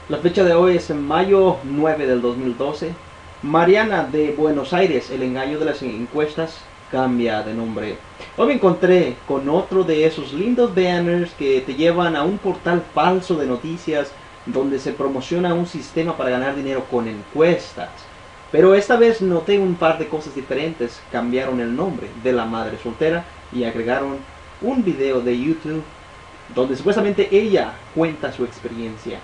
La fecha de hoy es en mayo 9 del 2012. Mariana de Buenos Aires, el engaño de las encuestas cambia de nombre. Hoy me encontré con otro de esos lindos banners que te llevan a un portal falso de noticias donde se promociona un sistema para ganar dinero con encuestas. Pero esta vez noté un par de cosas diferentes. Cambiaron el nombre de la madre soltera y agregaron un video de YouTube donde supuestamente ella cuenta su experiencia.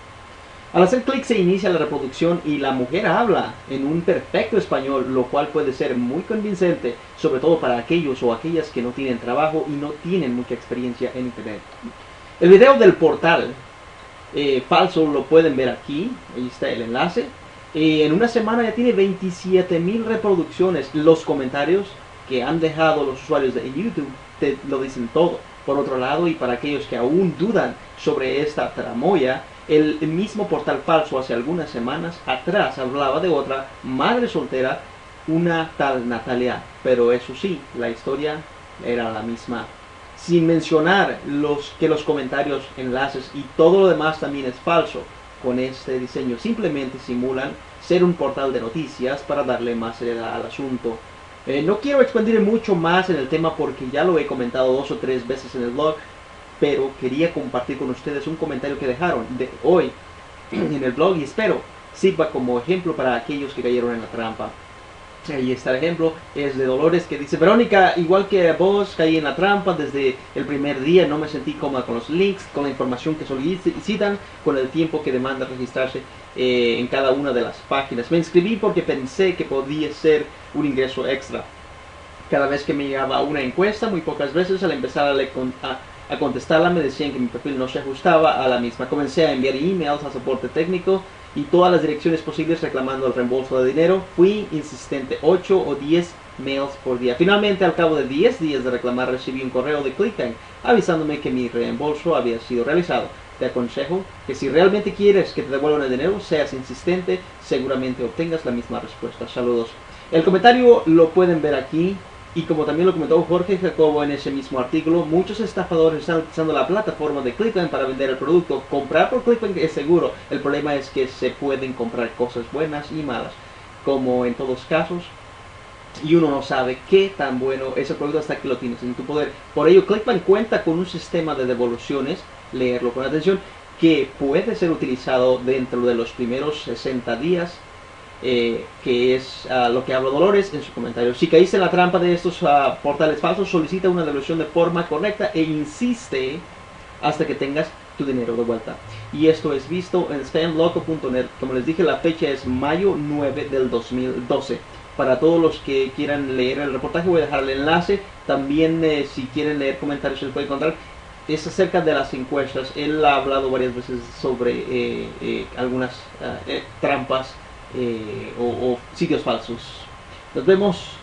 Al hacer clic se inicia la reproducción y la mujer habla en un perfecto español, lo cual puede ser muy convincente, sobre todo para aquellos o aquellas que no tienen trabajo y no tienen mucha experiencia en internet. El video del portal falso lo pueden ver aquí, ahí está el enlace. En una semana ya tiene 27,000 reproducciones. Los comentarios que han dejado los usuarios de YouTube te lo dicen todo. Por otro lado, y para aquellos que aún dudan sobre esta tramoya, el mismo portal falso hace algunas semanas atrás hablaba de otra madre soltera, una tal Natalia, pero eso sí, la historia era la misma. Sin mencionar que los comentarios, enlaces y todo lo demás también es falso. Con este diseño simplemente simulan ser un portal de noticias para darle más seriedad al asunto. No quiero expandir mucho más en el tema porque ya lo he comentado 2 o 3 veces en el blog, pero quería compartir con ustedes un comentario que dejaron de hoy en el blog y espero sirva como ejemplo para aquellos que cayeron en la trampa. Ahí está el ejemplo, es de Dolores, que dice: Verónica, igual que vos, caí en la trampa desde el primer día, no me sentí cómoda con los links, con la información que solicitan, con el tiempo que demanda registrarse en cada una de las páginas. Me inscribí porque pensé que podía ser un ingreso extra. Cada vez que me llegaba una encuesta, muy pocas veces al empezar a contestarla me decían que mi perfil no se ajustaba a la misma. Comencé a enviar emails a soporte técnico y todas las direcciones posibles reclamando el reembolso de dinero. Fui insistente, 8 o 10 mails por día. Finalmente, al cabo de 10 días de reclamar, recibí un correo de ClickBank avisándome que mi reembolso había sido realizado. Te aconsejo que si realmente quieres que te devuelvan el dinero, seas insistente, seguramente obtengas la misma respuesta. Saludos. El comentario lo pueden ver aquí. Y como también lo comentó Jorge Jacobo en ese mismo artículo, muchos estafadores están utilizando la plataforma de ClickBank para vender el producto. Comprar por ClickBank es seguro, el problema es que se pueden comprar cosas buenas y malas, como en todos casos, y uno no sabe qué tan bueno es el producto hasta que lo tienes en tu poder. Por ello, ClickBank cuenta con un sistema de devoluciones, leerlo con atención, que puede ser utilizado dentro de los primeros 60 días. Que es lo que habló Dolores en su comentario. Si caíste en la trampa de estos portales falsos, solicita una devolución de forma correcta e insiste hasta que tengas tu dinero de vuelta. Y esto es visto en spamloco.net. Como les dije, la fecha es mayo 9 del 2012. Para todos los que quieran leer el reportaje, voy a dejar el enlace. También si quieren leer comentarios se les puede encontrar. Es acerca de las encuestas. Él ha hablado varias veces sobre algunas trampas o sitios falsos. Nos vemos.